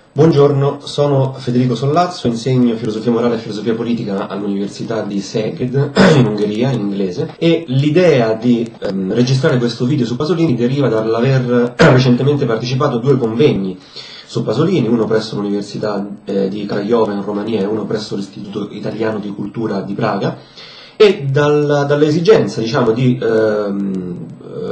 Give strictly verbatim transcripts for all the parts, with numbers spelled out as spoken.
Buongiorno, sono Federico Sollazzo, insegno filosofia morale e filosofia politica all'Università di Szeged, in Ungheria, in inglese, e l'idea di ehm, registrare questo video su Pasolini deriva dall'aver recentemente partecipato a due convegni su Pasolini, uno presso l'Università eh, di Craiova in Romania e uno presso l'Istituto Italiano di Cultura di Praga, e dal, dall'esigenza, diciamo, di ehm,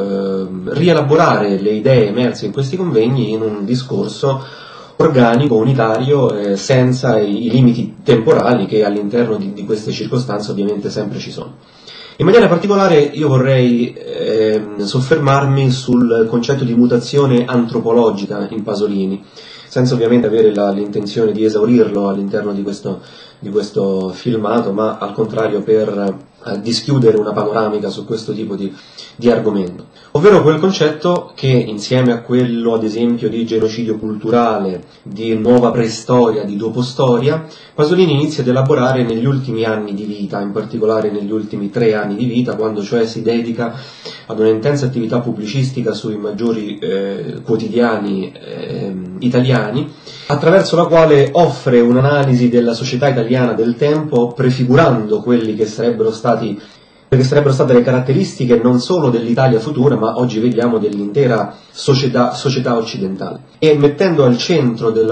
ehm, rielaborare le idee emerse in questi convegni in un discorso organico, unitario, eh, senza i, i limiti temporali che all'interno di, di queste circostanze ovviamente sempre ci sono. In maniera particolare io vorrei eh, soffermarmi sul concetto di mutazione antropologica in Pasolini, senza ovviamente avere la, l'intenzione di esaurirlo all'interno di questo, di questo filmato, ma al contrario per eh, dischiudere una panoramica su questo tipo di, di argomento. Ovvero quel concetto che, insieme a quello ad esempio di genocidio culturale, di nuova preistoria, di dopostoria, Pasolini inizia ad elaborare negli ultimi anni di vita, in particolare negli ultimi tre anni di vita, quando cioè si dedica ad una intensa attività pubblicistica sui maggiori eh, quotidiani eh, italiani, attraverso la quale offre un'analisi della società italiana del tempo, prefigurando quelli che sarebbero stati che sarebbero state le caratteristiche non solo dell'Italia futura, ma oggi vediamo dell'intera società, società occidentale, e mettendo al centro della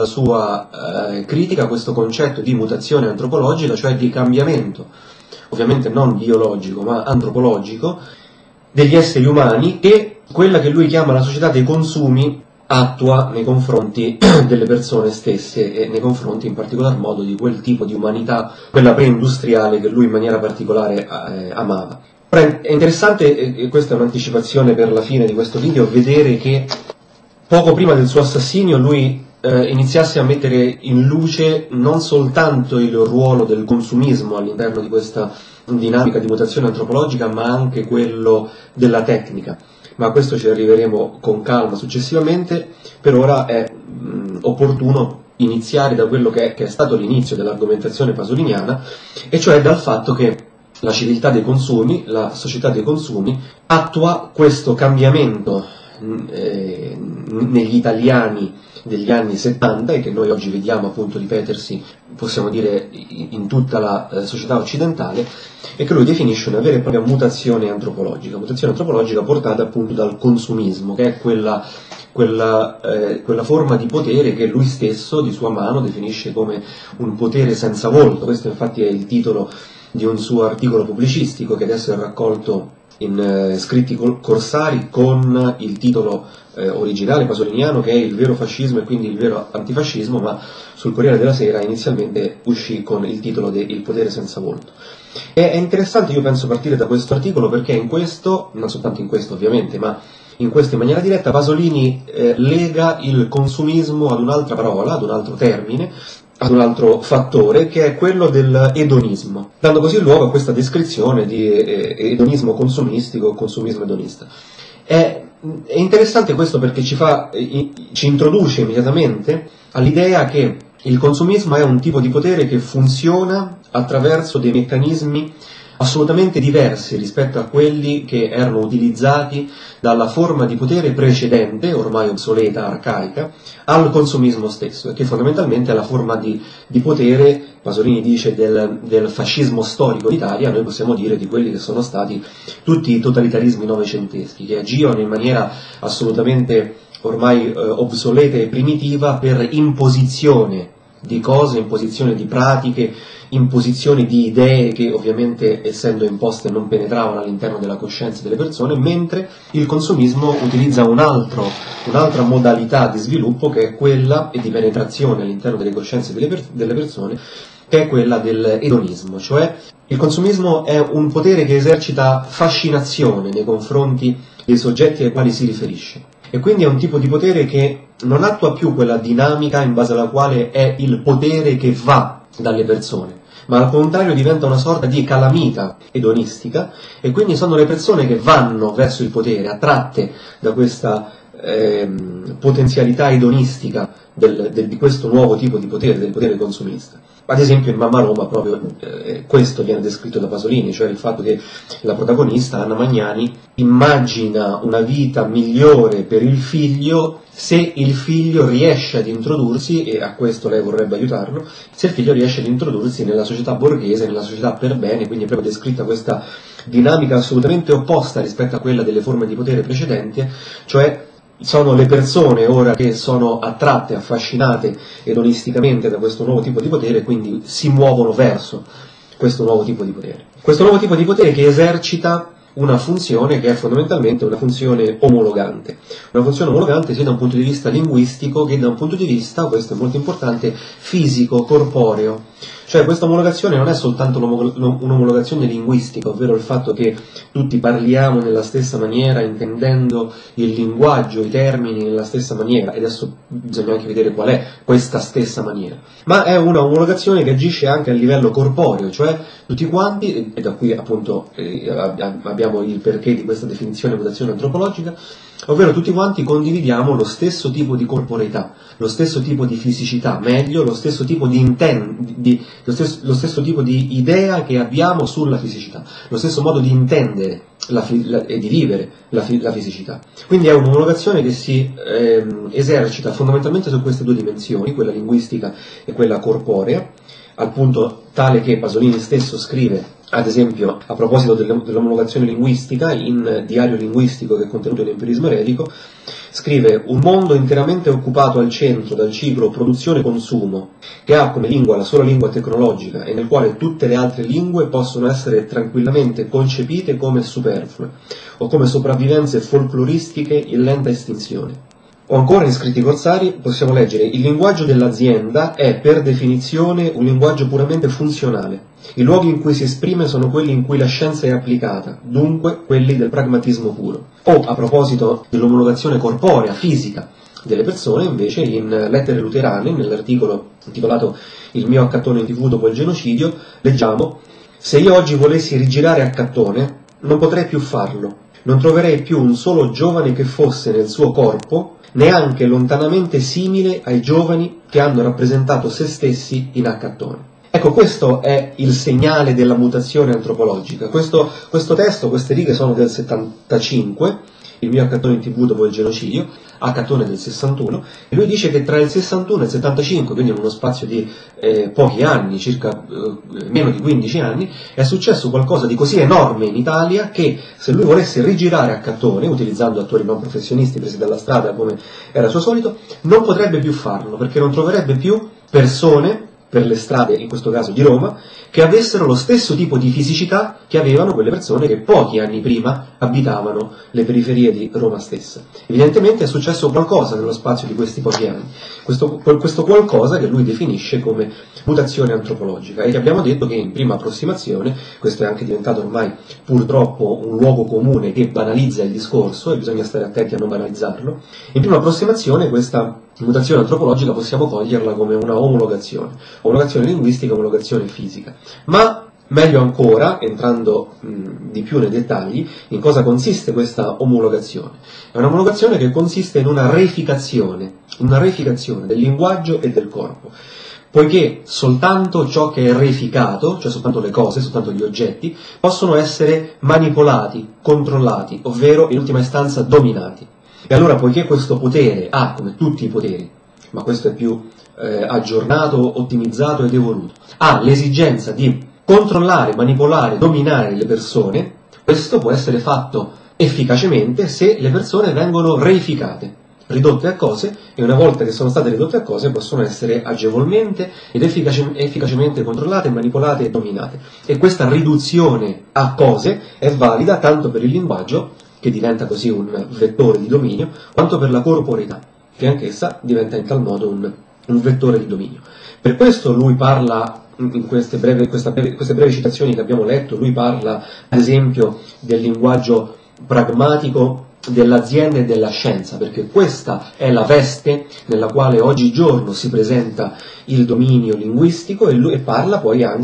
sua eh, critica questo concetto di mutazione antropologica, cioè di cambiamento, ovviamente non biologico ma antropologico, degli esseri umani, e quella che lui chiama la società dei consumi attua nei confronti delle persone stesse e nei confronti in particolar modo di quel tipo di umanità, quella pre-industriale che lui in maniera particolare eh, amava. Ora, è interessante, e questa è un'anticipazione per la fine di questo video, vedere che poco prima del suo assassinio lui eh, iniziasse a mettere in luce non soltanto il ruolo del consumismo all'interno di questa dinamica di mutazione antropologica, ma anche quello della tecnica. Ma a questo ci arriveremo con calma successivamente. Per ora è mh, opportuno iniziare da quello che è, che è stato l'inizio dell'argomentazione pasoliniana, e cioè dal fatto che la civiltà dei consumi, la società dei consumi, attua questo cambiamento eh, negli italiani degli anni settanta, e che noi oggi vediamo appunto ripetersi, possiamo dire, in tutta la eh, società occidentale, e che lui definisce una vera e propria mutazione antropologica, mutazione antropologica portata appunto dal consumismo, che è quella, quella, eh, quella forma di potere che lui stesso di sua mano definisce come un potere senza volto. Questo infatti è il titolo di un suo articolo pubblicistico che adesso è raccolto in eh, scritti corsari con il titolo eh, originale pasoliniano, che è Il vero fascismo e quindi il vero antifascismo, ma sul Corriere della Sera inizialmente uscì con il titolo de Il potere senza volto. E è interessante, io penso, partire da questo articolo, perché in questo, non soltanto in questo ovviamente, ma in questo in maniera diretta, Pasolini eh, lega il consumismo ad un'altra parola, ad un altro termine, ad un altro fattore, che è quello dell'edonismo, dando così luogo a questa descrizione di eh, edonismo consumistico o consumismo edonista. È, è interessante questo perché ci, fa, ci introduce immediatamente all'idea che il consumismo è un tipo di potere che funziona attraverso dei meccanismi assolutamente diversi rispetto a quelli che erano utilizzati dalla forma di potere precedente, ormai obsoleta, arcaica, al consumismo stesso, e che fondamentalmente è la forma di, di potere, Pasolini dice, del, del fascismo storico d'Italia, noi possiamo dire di quelli che sono stati tutti i totalitarismi novecenteschi, che agivano in maniera assolutamente ormai eh, obsoleta e primitiva per imposizione di cose, imposizione di pratiche, imposizioni di idee che ovviamente, essendo imposte, non penetravano all'interno della coscienza delle persone, mentre il consumismo utilizza un altro, un'altra modalità di sviluppo, che è quella e di penetrazione all'interno delle coscienze delle, per, delle persone, che è quella dell'edonismo, cioè il consumismo è un potere che esercita fascinazione nei confronti dei soggetti ai quali si riferisce. E quindi è un tipo di potere che non attua più quella dinamica in base alla quale è il potere che va dalle persone, ma al contrario diventa una sorta di calamita edonistica, e quindi sono le persone che vanno verso il potere, attratte da questa ehm, potenzialità edonistica del, del, di questo nuovo tipo di potere, del potere consumista. Ad esempio in Mamma Roma proprio eh, questo viene descritto da Pasolini, cioè il fatto che la protagonista, Anna Magnani, immagina una vita migliore per il figlio se il figlio riesce ad introdursi, e a questo lei vorrebbe aiutarlo, se il figlio riesce ad introdursi nella società borghese, nella società per bene, quindi è proprio descritta questa dinamica assolutamente opposta rispetto a quella delle forme di potere precedenti, cioè sono le persone ora che sono attratte, affascinate edonisticamente da questo nuovo tipo di potere, quindi si muovono verso questo nuovo tipo di potere. Questo nuovo tipo di potere che esercita una funzione che è fondamentalmente una funzione omologante. Una funzione omologante sia da un punto di vista linguistico che da un punto di vista, questo è molto importante, fisico, corporeo. Cioè questa omologazione non è soltanto un'omologazione linguistica, ovvero il fatto che tutti parliamo nella stessa maniera, intendendo il linguaggio, i termini nella stessa maniera, e adesso bisogna anche vedere qual è questa stessa maniera, ma è una omologazione che agisce anche a livello corporeo, cioè tutti quanti, e da qui appunto eh, abbiamo il perché di questa definizione mutazione antropologica, ovvero tutti quanti condividiamo lo stesso tipo di corporeità, lo stesso tipo di fisicità, meglio lo stesso tipo di, inten- di lo, stesso, lo stesso tipo di idea che abbiamo sulla fisicità, lo stesso modo di intendere la fi- la, e di vivere la, fi- la fisicità. Quindi è un'omologazione che si ehm, esercita fondamentalmente su queste due dimensioni, quella linguistica e quella corporea, al punto tale che Pasolini stesso scrive, ad esempio, a proposito dell'omologazione linguistica, in Diario linguistico, che è contenuto in Empirismo eretico, scrive: un mondo interamente occupato al centro dal ciclo produzione-consumo, che ha come lingua la sola lingua tecnologica e nel quale tutte le altre lingue possono essere tranquillamente concepite come superflue o come sopravvivenze folcloristiche in lenta estinzione. O ancora in Scritti corsari possiamo leggere: il linguaggio dell'azienda è per definizione un linguaggio puramente funzionale. I luoghi in cui si esprime sono quelli in cui la scienza è applicata, dunque quelli del pragmatismo puro. O, a proposito dell'omologazione corporea, fisica, delle persone, invece, in Lettere luterane, nell'articolo intitolato Il mio accattone in tivù dopo il genocidio, leggiamo: se io oggi volessi rigirare Accattone, non potrei più farlo. Non troverei più un solo giovane che fosse nel suo corpo neanche lontanamente simile ai giovani che hanno rappresentato se stessi in Accattone. Ecco, questo è il segnale della mutazione antropologica. Questo, questo testo, queste righe sono del settantacinque, il mio Accattone in tivù dopo il genocidio, Accattone del sessantuno, e lui dice che tra il sessantuno e il settantacinque, quindi in uno spazio di eh, pochi anni, circa eh, meno di quindici anni, è successo qualcosa di così enorme in Italia che se lui volesse rigirare Accattone, utilizzando attori non professionisti presi dalla strada come era suo solito, non potrebbe più farlo, perché non troverebbe più persone per le strade, in questo caso di Roma, che avessero lo stesso tipo di fisicità che avevano quelle persone che pochi anni prima abitavano le periferie di Roma stessa. Evidentemente è successo qualcosa nello spazio di questi pochi anni, questo, questo qualcosa che lui definisce come mutazione antropologica, e che abbiamo detto che in prima approssimazione, questo è anche diventato ormai purtroppo un luogo comune che banalizza il discorso, e bisogna stare attenti a non banalizzarlo, in prima approssimazione questa mutazione antropologica possiamo coglierla come una omologazione, omologazione linguistica, omologazione fisica. Ma meglio ancora, entrando mh, di più nei dettagli, in cosa consiste questa omologazione? È un'omologazione che consiste in una reificazione, una reificazione del linguaggio e del corpo, poiché soltanto ciò che è reificato, cioè soltanto le cose, soltanto gli oggetti, possono essere manipolati, controllati, ovvero in ultima istanza dominati. E allora, poiché questo potere ha, come tutti i poteri, ma questo è più eh, aggiornato, ottimizzato ed evoluto, ha l'esigenza di controllare, manipolare, dominare le persone, questo può essere fatto efficacemente se le persone vengono reificate, ridotte a cose, e una volta che sono state ridotte a cose possono essere agevolmente ed efficace, efficacemente controllate, manipolate e dominate. E questa riduzione a cose è valida tanto per il linguaggio, che diventa così un vettore di dominio, quanto per la corporeità, che anch'essa diventa in tal modo un, un vettore di dominio. Per questo lui parla, in queste brevi, questa breve, queste brevi citazioni che abbiamo letto, lui parla ad esempio del linguaggio pragmatico dell'azienda e della scienza, perché questa è la veste nella quale oggigiorno si presenta il dominio linguistico, e lui parla poi anche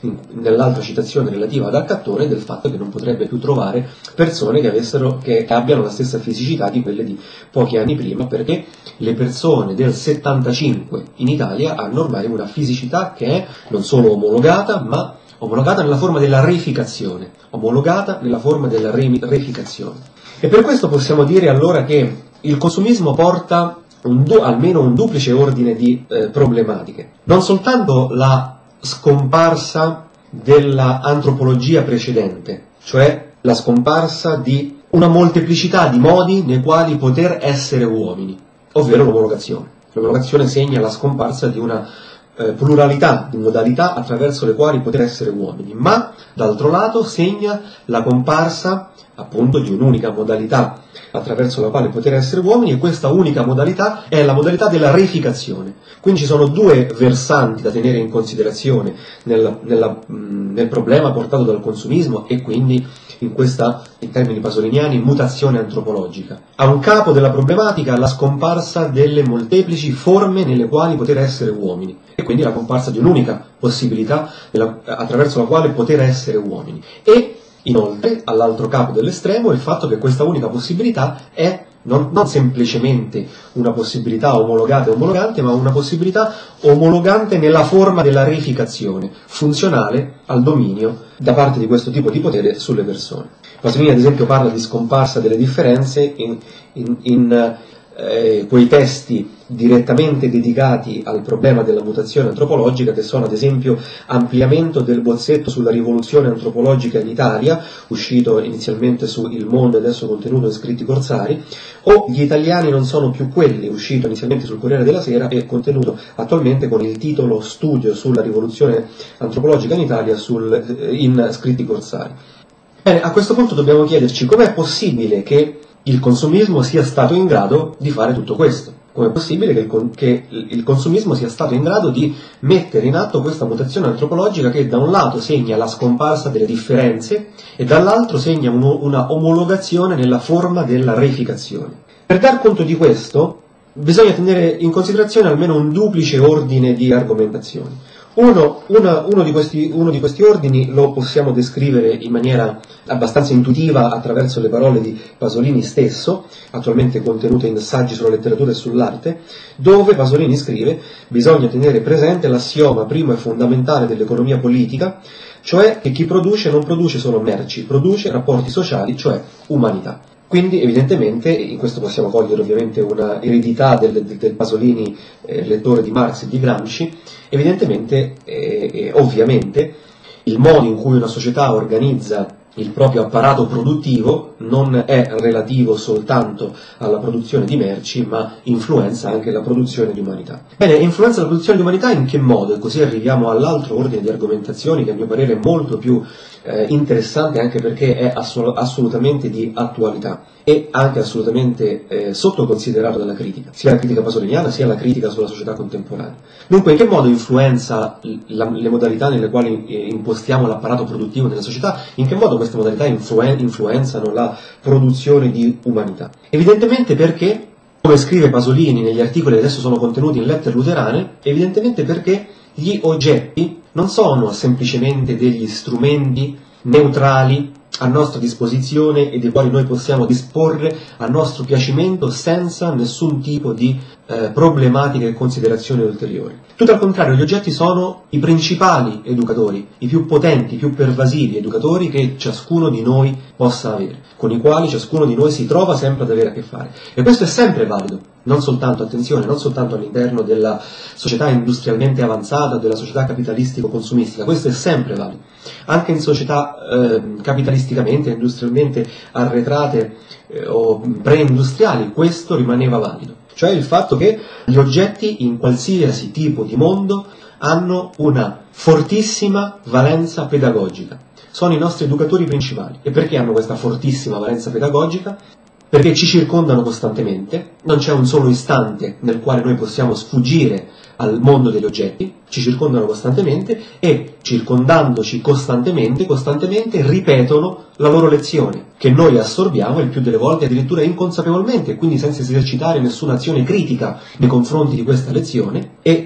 nell'altra citazione relativa ad Accattone del fatto che non potrebbe più trovare persone che, avessero, che abbiano la stessa fisicità di quelle di pochi anni prima, perché le persone del settantacinque in Italia hanno ormai una fisicità che è non solo omologata, ma omologata nella forma della reificazione, omologata nella forma della reificazione. E per questo possiamo dire allora che il consumismo porta un du- almeno un duplice ordine di eh, problematiche. Non soltanto la scomparsa della antropologia precedente, cioè la scomparsa di una molteplicità di modi nei quali poter essere uomini, ovvero l'omologazione. L'omologazione segna la scomparsa di una eh, pluralità di modalità attraverso le quali poter essere uomini, ma d'altro lato segna la comparsa appunto di un'unica modalità attraverso la quale poter essere uomini, e questa unica modalità è la modalità della reificazione. Quindi ci sono due versanti da tenere in considerazione nel, nella, nel problema portato dal consumismo e quindi in questa, in termini pasoliniani, mutazione antropologica. A un capo della problematica la scomparsa delle molteplici forme nelle quali poter essere uomini e quindi la comparsa di un'unica possibilità nella, attraverso la quale poter essere uomini. E inoltre, all'altro capo dell'estremo, il fatto che questa unica possibilità è non, non semplicemente una possibilità omologata e omologante, ma una possibilità omologante nella forma della reificazione, funzionale al dominio da parte di questo tipo di potere sulle persone. Pasolini, ad esempio, parla di scomparsa delle differenze in, in, in eh, quei testi direttamente dedicati al problema della mutazione antropologica, che sono ad esempio Ampliamento del bozzetto sulla rivoluzione antropologica in Italia, uscito inizialmente su Il Mondo e adesso contenuto in Scritti Corsari, o Gli italiani non sono più quelli, uscito inizialmente sul Corriere della Sera e contenuto attualmente con il titolo Studio sulla rivoluzione antropologica in Italia sul, in Scritti Corsari. Bene, a questo punto dobbiamo chiederci com'è possibile che il consumismo sia stato in grado di fare tutto questo. Com'è possibile che il, che il consumismo sia stato in grado di mettere in atto questa mutazione antropologica che da un lato segna la scomparsa delle differenze e dall'altro segna uno, una omologazione nella forma della reificazione. Per dar conto di questo bisogna tenere in considerazione almeno un duplice ordine di argomentazioni. Uno, una, uno, di questi, uno di questi ordini lo possiamo descrivere in maniera abbastanza intuitiva attraverso le parole di Pasolini stesso, attualmente contenute in Saggi sulla letteratura e sull'arte, dove Pasolini scrive: bisogna tenere presente l'assioma primo e fondamentale dell'economia politica, cioè che chi produce non produce solo merci, produce rapporti sociali, cioè umanità. Quindi evidentemente, in questo possiamo cogliere ovviamente una eredità del, del, del Pasolini eh, lettore di Marx e di Gramsci, evidentemente, eh, eh, ovviamente, il modo in cui una società organizza il proprio apparato produttivo non è relativo soltanto alla produzione di merci, ma influenza anche la produzione di umanità. Bene, influenza la produzione di umanità in che modo? E così arriviamo all'altro ordine di argomentazioni che a mio parere è molto più eh, interessante, anche perché è assol- assolutamente di attualità e anche assolutamente eh, sottoconsiderato dalla critica, sia la critica pasoliniana sia la critica sulla società contemporanea. Dunque, in che modo influenza la, le modalità nelle quali eh, impostiamo l'apparato produttivo della società, in che modo queste modalità influen- influenzano la produzione di umanità? Evidentemente perché, come scrive Pasolini negli articoli che adesso sono contenuti in Lettere Luterane, evidentemente perché gli oggetti non sono semplicemente degli strumenti neutrali a nostra disposizione e dei quali noi possiamo disporre a nostro piacimento senza nessun tipo di eh, problematiche e considerazioni ulteriori. Tutto al contrario, gli oggetti sono i principali educatori, i più potenti, i più pervasivi educatori che ciascuno di noi possa avere, con i quali ciascuno di noi si trova sempre ad avere a che fare. E questo è sempre valido, non soltanto, attenzione, non soltanto all'interno della società industrialmente avanzata, della società capitalistico-consumistica, questo è sempre valido. Anche in società eh, capitalisticamente, industrialmente arretrate eh, o preindustriali, questo rimaneva valido. Cioè il fatto che gli oggetti in qualsiasi tipo di mondo hanno una fortissima valenza pedagogica. Sono i nostri educatori principali. E perché hanno questa fortissima valenza pedagogica? Perché ci circondano costantemente, non c'è un solo istante nel quale noi possiamo sfuggire al mondo degli oggetti, ci circondano costantemente e, circondandoci costantemente, costantemente ripetono la loro lezione, che noi assorbiamo il più delle volte addirittura inconsapevolmente, quindi senza esercitare nessuna azione critica nei confronti di questa lezione, e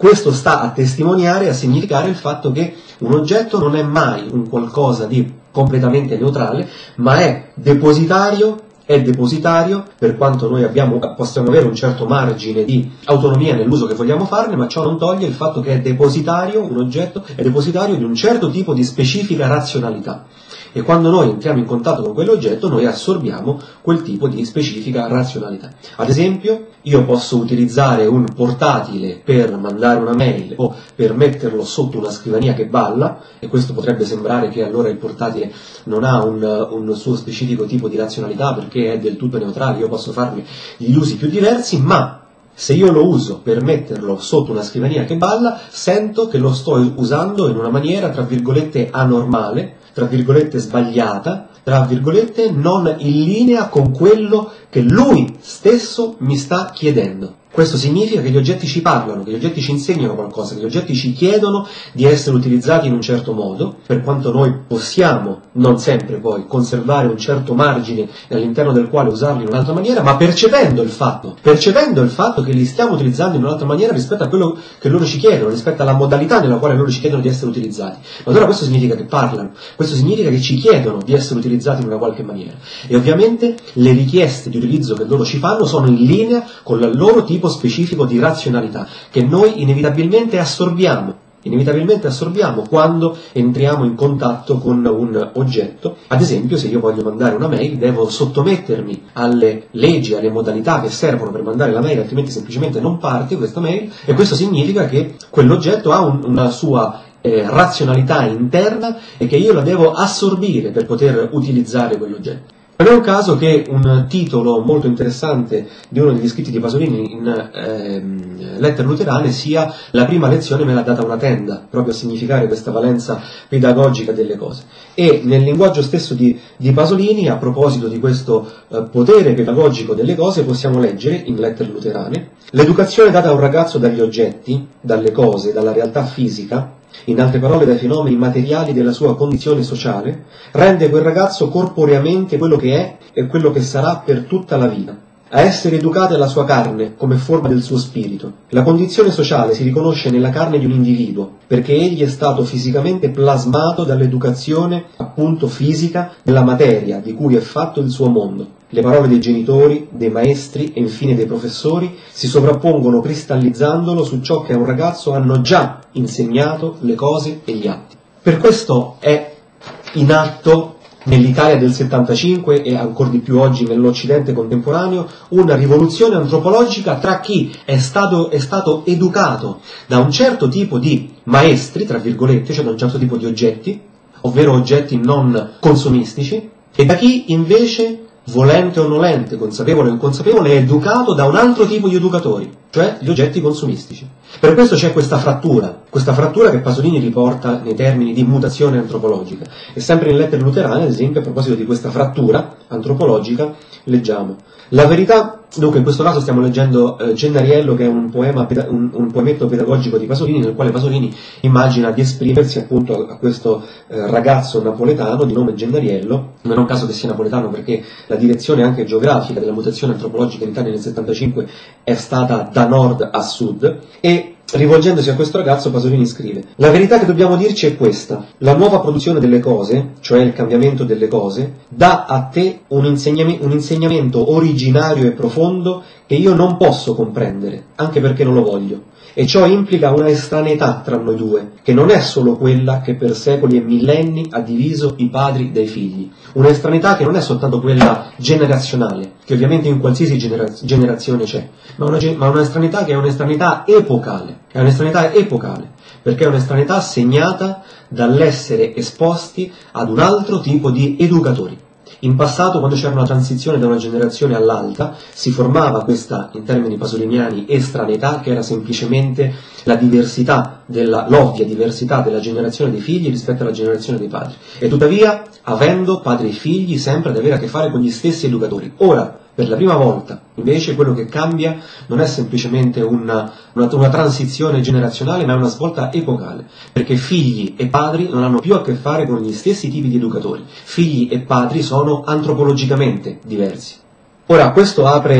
Questo sta a testimoniare, a significare il fatto che un oggetto non è mai un qualcosa di completamente neutrale, ma è depositario, è depositario per quanto noi abbiamo, possiamo avere un certo margine di autonomia nell'uso che vogliamo farne, ma ciò non toglie il fatto che è depositario, un oggetto è depositario di un certo tipo di specifica razionalità. E quando noi entriamo in contatto con quell'oggetto, noi assorbiamo quel tipo di specifica razionalità. Ad esempio, io posso utilizzare un portatile per mandare una mail o per metterlo sotto una scrivania che balla, e questo potrebbe sembrare che allora il portatile non ha un, un suo specifico tipo di razionalità perché è del tutto neutrale, io posso farne gli usi più diversi, ma se io lo uso per metterlo sotto una scrivania che balla, sento che lo sto usando in una maniera, tra virgolette, anormale, tra virgolette sbagliata, tra virgolette non in linea con quello che lui stesso mi sta chiedendo. Questo significa che gli oggetti ci parlano, che gli oggetti ci insegnano qualcosa, che gli oggetti ci chiedono di essere utilizzati in un certo modo, per quanto noi possiamo, non sempre poi, conservare un certo margine all'interno del quale usarli in un'altra maniera, ma percependo il fatto, percependo il fatto che li stiamo utilizzando in un'altra maniera rispetto a quello che loro ci chiedono, rispetto alla modalità nella quale loro ci chiedono di essere utilizzati. Ma allora questo significa che parlano, questo significa che ci chiedono di essere utilizzati in una qualche maniera. E ovviamente le richieste di utilizzo che loro ci fanno sono in linea con il loro tipo specifico di razionalità che noi inevitabilmente assorbiamo, inevitabilmente assorbiamo quando entriamo in contatto con un oggetto. Ad esempio, se io voglio mandare una mail, devo sottomettermi alle leggi, alle modalità che servono per mandare la mail, altrimenti semplicemente non parte questa mail, e questo significa che quell'oggetto ha un, una sua eh, razionalità interna e che io la devo assorbire per poter utilizzare quell'oggetto. Non è un caso che un titolo molto interessante di uno degli scritti di Pasolini in ehm, Lettere luterane sia La prima lezione me l'ha data una tenda, proprio a significare questa valenza pedagogica delle cose. E nel linguaggio stesso di, di Pasolini, a proposito di questo eh, potere pedagogico delle cose, possiamo leggere in Lettere luterane: l'educazione data a un ragazzo dagli oggetti, dalle cose, dalla realtà fisica, in altre parole dai fenomeni materiali della sua condizione sociale, rende quel ragazzo corporeamente quello che è e quello che sarà per tutta la vita. A essere educata è la sua carne come forma del suo spirito. La condizione sociale si riconosce nella carne di un individuo, perché egli è stato fisicamente plasmato dall'educazione, appunto fisica, della materia di cui è fatto il suo mondo. Le parole dei genitori, dei maestri e infine dei professori si sovrappongono cristallizzandolo su ciò che a un ragazzo hanno già insegnato le cose e gli atti. Per questo è in atto nell'Italia del settantacinque e ancor di più oggi nell'Occidente contemporaneo una rivoluzione antropologica tra chi è stato, è stato educato da un certo tipo di maestri, tra virgolette, cioè da un certo tipo di oggetti, ovvero oggetti non consumistici, e da chi invece, volente o nolente, consapevole o inconsapevole, è educato da un altro tipo di educatori, cioè gli oggetti consumistici. Per questo c'è questa frattura, questa frattura che Pasolini riporta nei termini di mutazione antropologica. E sempre in Lettere luterane, ad esempio, a proposito di questa frattura antropologica, leggiamo: la verità. Dunque in questo caso stiamo leggendo eh, Gennariello, che è un, poema, un, un poemetto pedagogico di Pasolini, nel quale Pasolini immagina di esprimersi appunto a, a questo eh, ragazzo napoletano di nome Gennariello. Non è un caso che sia napoletano, perché la direzione anche geografica della mutazione antropologica in Italia nel settantacinque è stata da nord a sud, e rivolgendosi a questo ragazzo Pasolini scrive: la verità che dobbiamo dirci è questa: la nuova produzione delle cose, cioè il cambiamento delle cose, dà a te un, insegnam- un insegnamento originario e profondo che io non posso comprendere, anche perché non lo voglio. E ciò implica una estraneità tra noi due, che non è solo quella che per secoli e millenni ha diviso i padri dai figli. Una estraneità che non è soltanto quella generazionale, che ovviamente in qualsiasi genera- generazione c'è, ma una, ma una estraneità che è un'estraneità epocale. È un'estraneità epocale, perché è un'estraneità segnata dall'essere esposti ad un altro tipo di educatori. In passato, quando c'era una transizione da una generazione all'altra, si formava questa, in termini pasoliniani, estraneità, che era semplicemente la diversità, della, l'ovvia diversità della generazione dei figli rispetto alla generazione dei padri. E tuttavia, avendo padri e figli sempre ad avere a che fare con gli stessi educatori. Ora, per la prima volta, invece, quello che cambia non è semplicemente una, una, una transizione generazionale, ma è una svolta epocale, perché figli e padri non hanno più a che fare con gli stessi tipi di educatori. Figli e padri sono antropologicamente diversi. Ora, questo apre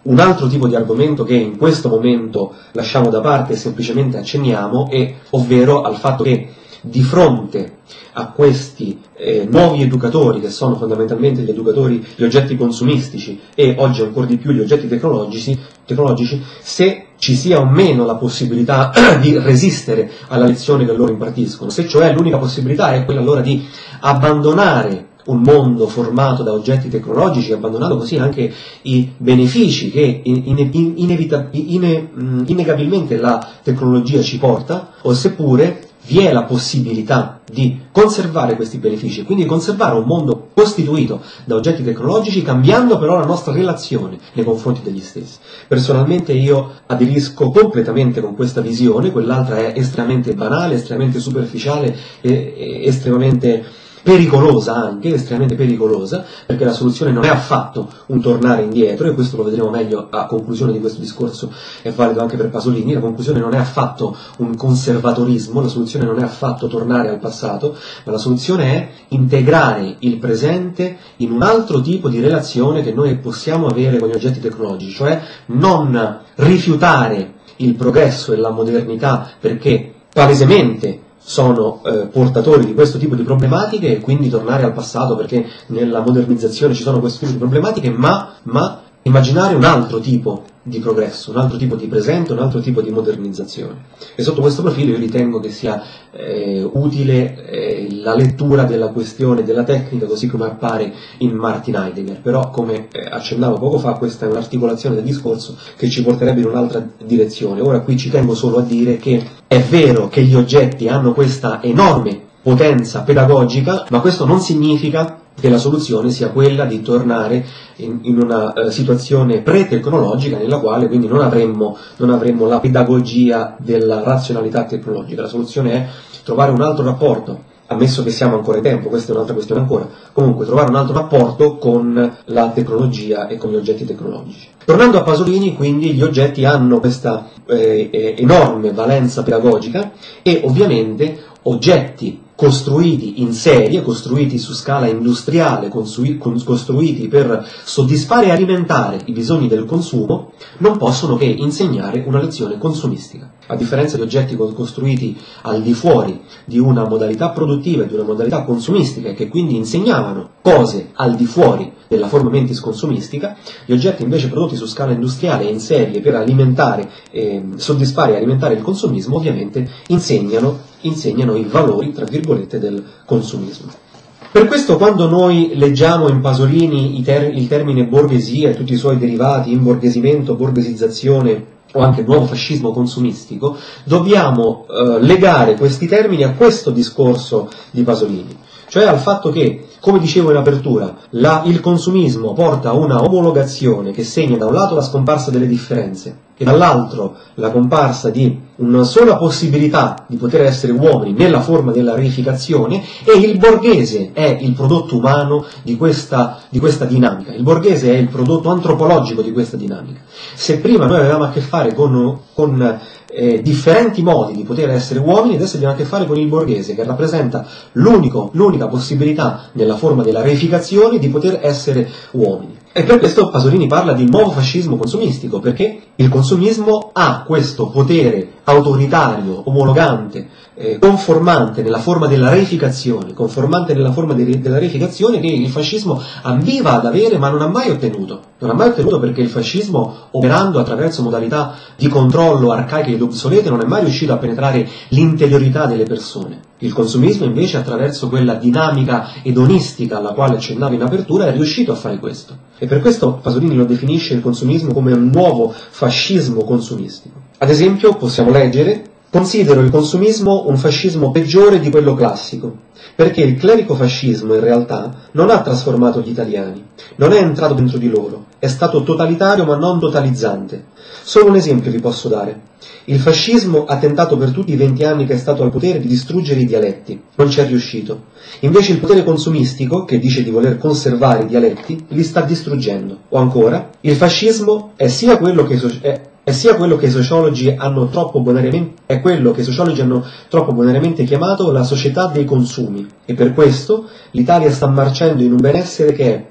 Un altro tipo di argomento che in questo momento lasciamo da parte e semplicemente accenniamo è, ovvero al fatto che di fronte a questi eh, nuovi educatori, che sono fondamentalmente gli educatori, gli oggetti consumistici e oggi ancora di più gli oggetti tecnologici, tecnologici se ci sia o meno la possibilità di resistere alla lezione che loro impartiscono, se cioè l'unica possibilità è quella allora di abbandonare un mondo formato da oggetti tecnologici, abbandonando così anche i benefici che in, in, inevita, in, innegabilmente la tecnologia ci porta, o seppure vi è la possibilità di conservare questi benefici, quindi conservare un mondo costituito da oggetti tecnologici, cambiando però la nostra relazione nei confronti degli stessi. Personalmente io aderisco completamente con questa visione, quell'altra è estremamente banale, estremamente superficiale e, e estremamente pericolosa anche, estremamente pericolosa, perché la soluzione non è affatto un tornare indietro, e questo lo vedremo meglio a conclusione di questo discorso, è valido anche per Pasolini. La conclusione non è affatto un conservatorismo, la soluzione non è affatto tornare al passato, ma la soluzione è integrare il presente in un altro tipo di relazione che noi possiamo avere con gli oggetti tecnologici, cioè non rifiutare il progresso e la modernità perché palesemente sono eh, portatori di questo tipo di problematiche, e quindi tornare al passato perché nella modernizzazione ci sono questo tipo di problematiche, ma, ma immaginare un altro tipo di progresso, un altro tipo di presente, un altro tipo di modernizzazione. E sotto questo profilo io ritengo che sia eh, utile eh, la lettura della questione della tecnica così come appare in Martin Heidegger, però come eh, accennavo poco fa, questa è un'articolazione del discorso che ci porterebbe in un'altra direzione. Ora qui ci tengo solo a dire che è vero che gli oggetti hanno questa enorme potenza pedagogica, ma questo non significa che la soluzione sia quella di tornare in, in una uh, situazione pre-tecnologica nella quale quindi non avremmo, non avremmo la pedagogia della razionalità tecnologica. La soluzione è trovare un altro rapporto, ammesso che siamo ancora in tempo, questa è un'altra questione ancora, comunque trovare un altro rapporto con la tecnologia e con gli oggetti tecnologici. Tornando a Pasolini, quindi gli oggetti hanno questa eh, enorme valenza pedagogica, e ovviamente oggetti costruiti in serie, costruiti su scala industriale, costruiti per soddisfare e alimentare i bisogni del consumo, non possono che insegnare una lezione consumistica. A differenza di oggetti costruiti al di fuori di una modalità produttiva e di una modalità consumistica, e che quindi insegnavano cose al di fuori della forma mentis consumistica, gli oggetti invece prodotti su scala industriale e in serie per alimentare, eh, soddisfare e alimentare il consumismo, ovviamente insegnano insegnano i valori, tra virgolette, del consumismo. Per questo quando noi leggiamo in Pasolini i ter- il termine borghesia e tutti i suoi derivati, imborghesimento, borghesizzazione o anche nuovo fascismo consumistico, dobbiamo eh, legare questi termini a questo discorso di Pasolini, cioè al fatto che, come dicevo in apertura, la, il consumismo porta a una omologazione che segna da un lato la scomparsa delle differenze e dall'altro la comparsa di una sola possibilità di poter essere uomini nella forma della reificazione, e il borghese è il prodotto umano di questa, di questa dinamica, il borghese è il prodotto antropologico di questa dinamica. Se prima noi avevamo a che fare con, con eh, differenti modi di poter essere uomini, adesso abbiamo a che fare con il borghese, che rappresenta l'unico, l'unica possibilità nella forma della reificazione di poter essere uomini. E per questo Pasolini parla di nuovo fascismo consumistico, perché il consumismo ha questo potere autoritario, omologante, eh, conformante nella forma della reificazione, conformante nella forma de- della reificazione che il fascismo ambiva ad avere ma non ha mai ottenuto. Non ha mai ottenuto perché il fascismo, operando attraverso modalità di controllo arcaiche ed obsolete, non è mai riuscito a penetrare l'interiorità delle persone. Il consumismo invece, attraverso quella dinamica edonistica alla quale accennavo in apertura, è riuscito a fare questo. E per questo Pasolini lo definisce il consumismo come un nuovo fascismo consumistico. Ad esempio, possiamo leggere: considero il consumismo un fascismo peggiore di quello classico, perché il clericofascismo in realtà non ha trasformato gli italiani, non è entrato dentro di loro, è stato totalitario ma non totalizzante. Solo un esempio vi posso dare. Il fascismo ha tentato per tutti i venti anni che è stato al potere di distruggere i dialetti, non ci è riuscito. Invece il potere consumistico, che dice di voler conservare i dialetti, li sta distruggendo. O ancora, il fascismo è sia quello che è È sia quello che i sociologi hanno troppo bonariamente, è quello che i sociologi hanno troppo bonariamente chiamato la società dei consumi, e per questo l'Italia sta marciando in un benessere che è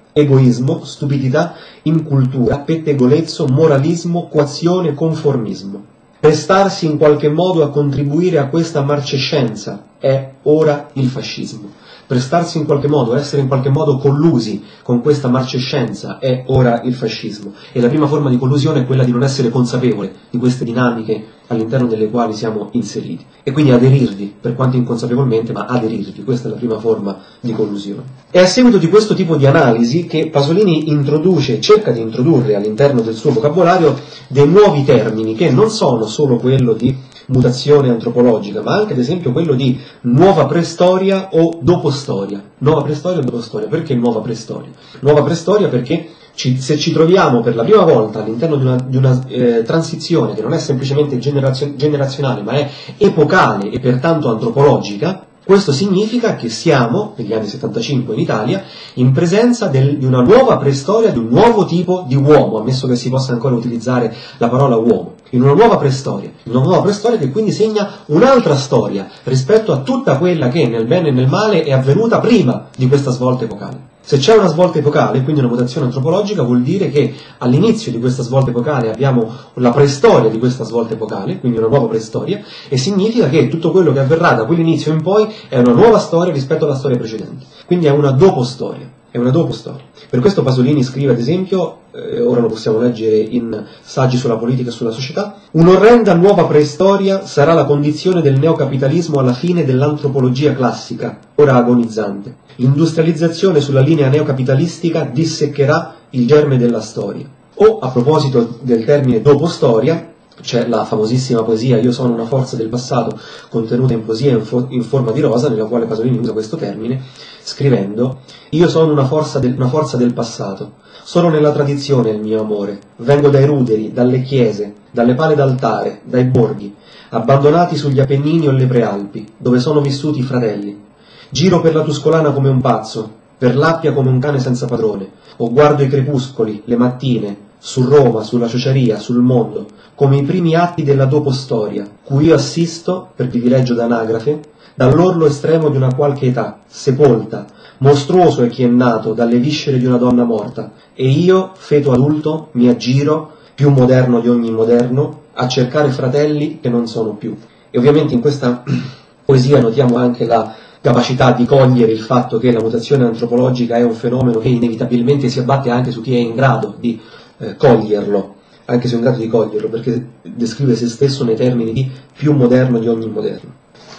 egoismo, stupidità, incultura, pettegolezzo, moralismo, coazione, conformismo. Prestarsi in qualche modo a contribuire a questa marcescenza è ora il fascismo. Prestarsi in qualche modo, essere in qualche modo collusi con questa marcescenza è ora il fascismo. E la prima forma di collusione è quella di non essere consapevole di queste dinamiche all'interno delle quali siamo inseriti. E quindi aderirvi, per quanto inconsapevolmente, ma aderirvi. Questa è la prima forma di collusione. È a seguito di questo tipo di analisi che Pasolini introduce, cerca di introdurre all'interno del suo vocabolario dei nuovi termini che non sono solo quello di mutazione antropologica, ma anche ad esempio quello di nuova preistoria o dopostoria. Nuova preistoria o dopostoria. Perché nuova preistoria? Nuova preistoria perché ci, se ci troviamo per la prima volta all'interno di una, di una eh, transizione che non è semplicemente generazio, generazionale, ma è epocale e pertanto antropologica, questo significa che siamo, negli anni settantacinque in Italia, in presenza del, di una nuova preistoria, di un nuovo tipo di uomo, ammesso che si possa ancora utilizzare la parola uomo, in una nuova preistoria, in una nuova preistoria che quindi segna un'altra storia rispetto a tutta quella che nel bene e nel male è avvenuta prima di questa svolta epocale. Se c'è una svolta epocale, quindi una mutazione antropologica, vuol dire che all'inizio di questa svolta epocale abbiamo la preistoria di questa svolta epocale, quindi una nuova preistoria, e significa che tutto quello che avverrà da quell'inizio in poi è una nuova storia rispetto alla storia precedente. Quindi è una dopostoria. È una dopostoria. Per questo Pasolini scrive, ad esempio, eh, ora lo possiamo leggere in Saggi sulla politica e sulla società, un'orrenda nuova preistoria sarà la condizione del neocapitalismo alla fine dell'antropologia classica, ora agonizzante. L'industrializzazione sulla linea neocapitalistica disseccherà il germe della storia. O, a proposito del termine dopostoria, c'è la famosissima poesia Io sono una forza del passato, contenuta in poesia in, fo- in forma di rosa, nella quale Pasolini usa questo termine, scrivendo Io sono una forza, del, una forza del passato, solo nella tradizione è il mio amore, vengo dai ruderi, dalle chiese, dalle pale d'altare, dai borghi, abbandonati sugli Appennini o le Prealpi, dove sono vissuti i fratelli. Giro per la Tuscolana come un pazzo, per l'Appia come un cane senza padrone, o guardo i crepuscoli, le mattine, su Roma, sulla ciociaria, sul mondo, come i primi atti della dopostoria, cui io assisto, per privilegio d'anagrafe, dall'orlo estremo di una qualche età, sepolta, mostruoso è chi è nato dalle viscere di una donna morta, e io, feto adulto, mi aggiro, più moderno di ogni moderno, a cercare fratelli che non sono più. E ovviamente in questa poesia notiamo anche la capacità di cogliere il fatto che la mutazione antropologica è un fenomeno che inevitabilmente si abbatte anche su chi è in grado di eh, coglierlo, anche se è in grado di coglierlo, perché descrive se stesso nei termini di più moderno di ogni moderno.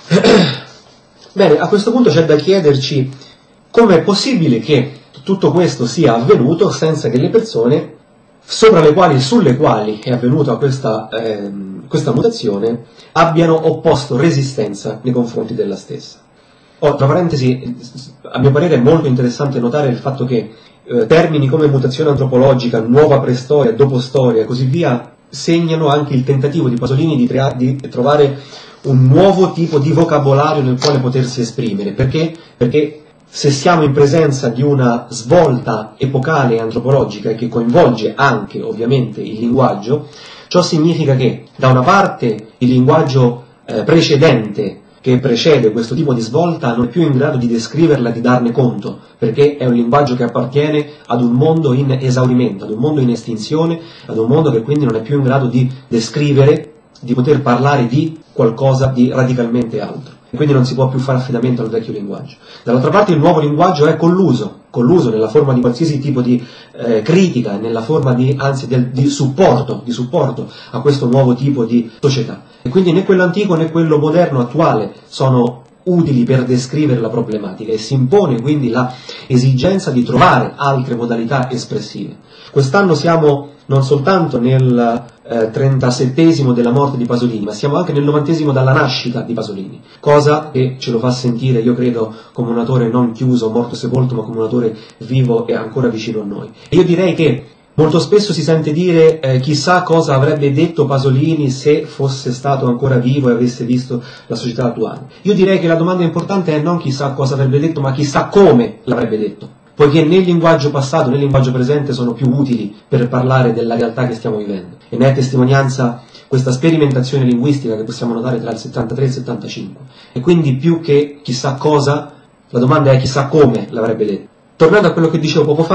Bene, a questo punto c'è da chiederci come è possibile che tutto questo sia avvenuto senza che le persone sopra le quali e sulle quali è avvenuta questa, ehm, questa mutazione abbiano opposto resistenza nei confronti della stessa. Oh, tra parentesi, a mio parere è molto interessante notare il fatto che eh, termini come mutazione antropologica, nuova preistoria, dopostoria e così via segnano anche il tentativo di Pasolini di, trea- di trovare un nuovo tipo di vocabolario nel quale potersi esprimere. Perché? Perché se siamo in presenza di una svolta epocale e antropologica e che coinvolge anche ovviamente il linguaggio, ciò significa che da una parte il linguaggio eh, precedente che precede questo tipo di svolta non è più in grado di descriverla, di darne conto, perché è un linguaggio che appartiene ad un mondo in esaurimento, ad un mondo in estinzione, ad un mondo che quindi non è più in grado di descrivere, di poter parlare di qualcosa di radicalmente altro. E quindi non si può più fare affidamento al vecchio linguaggio. Dall'altra parte il nuovo linguaggio è colluso, colluso nella forma di qualsiasi tipo di eh, critica, nella forma di, anzi, del, di supporto, di supporto a questo nuovo tipo di società. E quindi né quello antico né quello moderno attuale sono utili per descrivere la problematica e si impone quindi la esigenza di trovare altre modalità espressive. Quest'anno siamo non soltanto nel eh, trentasettesimo della morte di Pasolini, ma siamo anche nel novantesimo dalla nascita di Pasolini, cosa che ce lo fa sentire, io credo, come un autore non chiuso, morto sepolto, ma come un autore vivo e ancora vicino a noi. E io direi che molto spesso si sente dire eh, chissà cosa avrebbe detto Pasolini se fosse stato ancora vivo e avesse visto la società attuale. Io direi che la domanda importante è non chissà cosa avrebbe detto, ma chissà come l'avrebbe detto, poiché né il linguaggio passato né il linguaggio presente sono più utili per parlare della realtà che stiamo vivendo. E ne è testimonianza questa sperimentazione linguistica che possiamo notare tra il settantatré e il settantacinque. E quindi più che chissà cosa, la domanda è chissà come l'avrebbe detto. Tornando a quello che dicevo poco fa,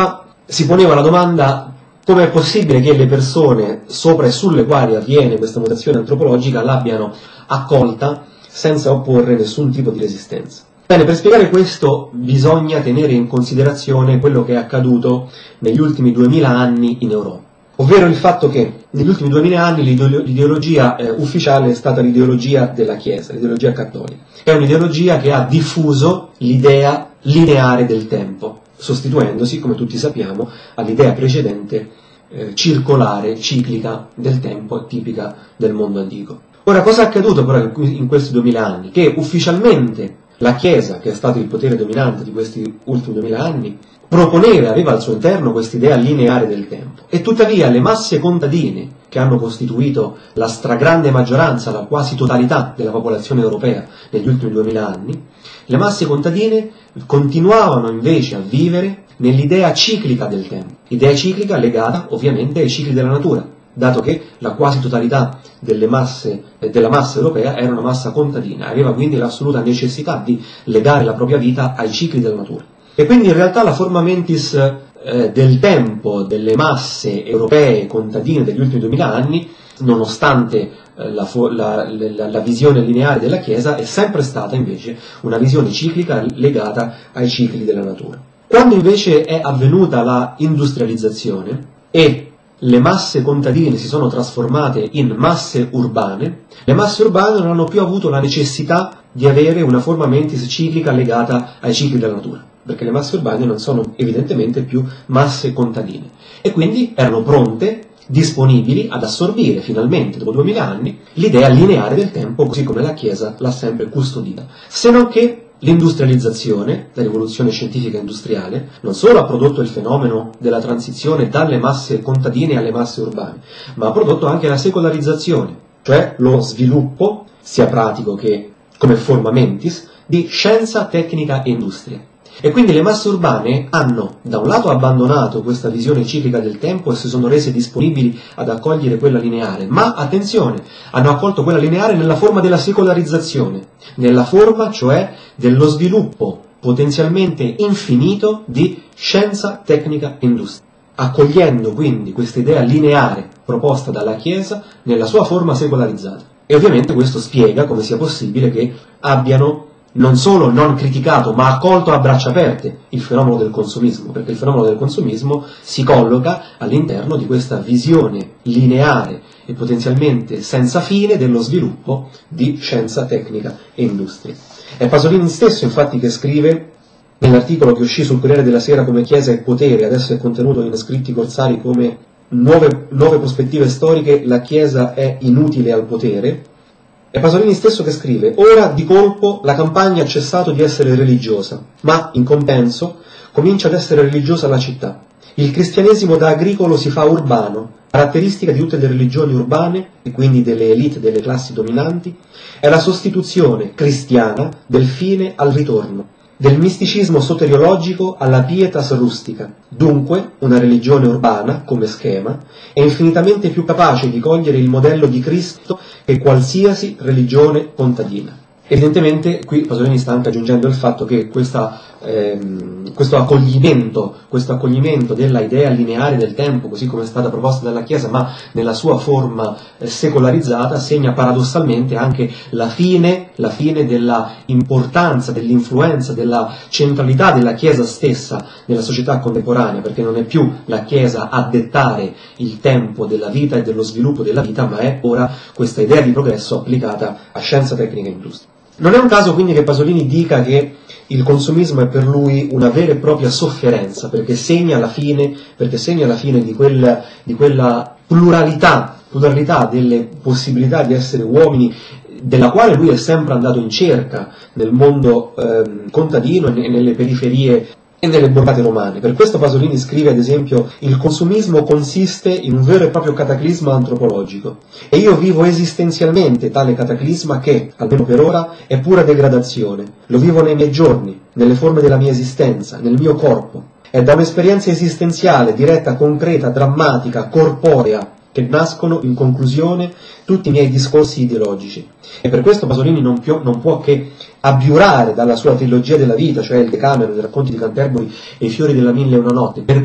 si poneva la domanda: come è possibile che le persone sopra e sulle quali avviene questa mutazione antropologica l'abbiano accolta senza opporre nessun tipo di resistenza? Bene, per spiegare questo bisogna tenere in considerazione quello che è accaduto negli ultimi duemila anni in Europa, ovvero il fatto che negli ultimi duemila anni l'ideologia eh, ufficiale è stata l'ideologia della Chiesa, l'ideologia cattolica. È un'ideologia che ha diffuso l'idea lineare del tempo, sostituendosi, come tutti sappiamo, all'idea precedente eh, circolare, ciclica del tempo, tipica del mondo antico. Ora, cosa è accaduto però in questi duemila anni? Che ufficialmente la Chiesa, che è stato il potere dominante di questi ultimi duemila anni, proponeva, aveva al suo interno quest'idea lineare del tempo, e tuttavia le masse contadine che hanno costituito la stragrande maggioranza, la quasi totalità della popolazione europea negli ultimi duemila anni, le masse contadine continuavano invece a vivere nell'idea ciclica del tempo, idea ciclica legata ovviamente ai cicli della natura, dato che la quasi totalità delle masse, eh, della massa europea era una massa contadina, aveva quindi l'assoluta necessità di legare la propria vita ai cicli della natura. E quindi in realtà la forma mentis eh, del tempo delle masse europee contadine degli ultimi duemila anni, nonostante eh, la, la, la, la visione lineare della Chiesa, è sempre stata invece una visione ciclica legata ai cicli della natura. Quando invece è avvenuta la industrializzazione e le masse contadine si sono trasformate in masse urbane, le masse urbane non hanno più avuto la necessità di avere una forma mentis ciclica legata ai cicli della natura, perché le masse urbane non sono evidentemente più masse contadine, e quindi erano pronte, disponibili ad assorbire finalmente, dopo duemila anni, l'idea lineare del tempo, così come la Chiesa l'ha sempre custodita. Se non che l'industrializzazione, la rivoluzione scientifica industriale, non solo ha prodotto il fenomeno della transizione dalle masse contadine alle masse urbane, ma ha prodotto anche la secolarizzazione, cioè lo sviluppo, sia pratico che come forma mentis, di scienza, tecnica e industria. E quindi le masse urbane hanno da un lato abbandonato questa visione ciclica del tempo e si sono rese disponibili ad accogliere quella lineare, ma attenzione, hanno accolto quella lineare nella forma della secolarizzazione, nella forma cioè dello sviluppo potenzialmente infinito di scienza, tecnica e industria, accogliendo quindi questa idea lineare proposta dalla Chiesa nella sua forma secolarizzata. E ovviamente questo spiega come sia possibile che abbiano non solo non criticato, ma accolto a braccia aperte il fenomeno del consumismo, perché il fenomeno del consumismo si colloca all'interno di questa visione lineare e potenzialmente senza fine dello sviluppo di scienza, tecnica e industria. È Pasolini stesso, infatti, che scrive nell'articolo che uscì sul Corriere della Sera come Chiesa e potere, adesso è contenuto in scritti corsari come nuove, nuove prospettive storiche, la Chiesa è inutile al potere. È Pasolini stesso che scrive: ora di colpo la campagna ha cessato di essere religiosa, ma in compenso comincia ad essere religiosa la città. Il cristianesimo da agricolo si fa urbano, caratteristica di tutte le religioni urbane e quindi delle elite, delle classi dominanti, è la sostituzione cristiana del fine al ritorno, del misticismo soteriologico alla pietas rustica. Dunque, una religione urbana, come schema, è infinitamente più capace di cogliere il modello di Cristo che qualsiasi religione contadina. Evidentemente qui Pasolini sta anche aggiungendo il fatto che questa, ehm, questo accoglimento, questo accoglimento della idea lineare del tempo, così come è stata proposta dalla Chiesa, ma nella sua forma eh, secolarizzata, segna paradossalmente anche la fine, la fine della importanza, dell'influenza, della centralità della Chiesa stessa nella società contemporanea, perché non è più la Chiesa a dettare il tempo della vita e dello sviluppo della vita, ma è ora questa idea di progresso applicata a scienza, tecnica e industria. Non è un caso quindi che Pasolini dica che il consumismo è per lui una vera e propria sofferenza, perché segna la fine, perché segna la fine di quella, di quella pluralità, pluralità delle possibilità di essere uomini, della quale lui è sempre andato in cerca nel mondo eh, contadino e nelle periferie e nelle borgate romane. Per questo Pasolini scrive, ad esempio: il consumismo consiste in un vero e proprio cataclisma antropologico, e io vivo esistenzialmente tale cataclisma che, almeno per ora, è pura degradazione. Lo vivo nei miei giorni, nelle forme della mia esistenza, nel mio corpo. È da un'esperienza esistenziale, diretta, concreta, drammatica, corporea, che nascono, in conclusione, tutti i miei discorsi ideologici. E per questo Pasolini non, più, non può che abiurare dalla sua trilogia della vita, cioè il Decameron, i racconti di Canterbury e i fiori della Mille e una notte. Perché?